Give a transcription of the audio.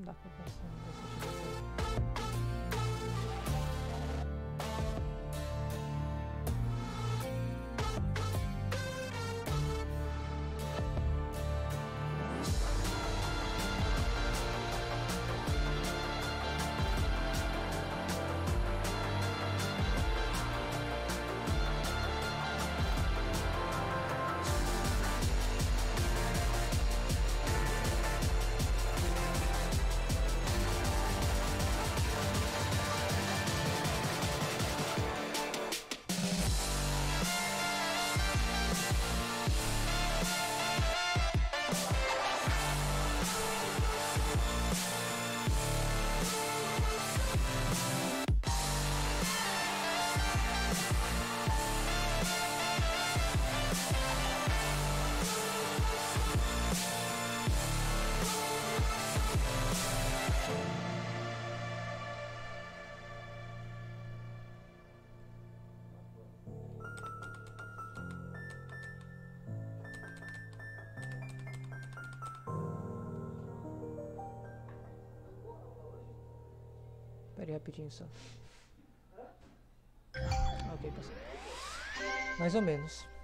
Não dá pra pensar nesse tipo de coisa. Pera aí rapidinho só. Ok, passou. Mais ou menos.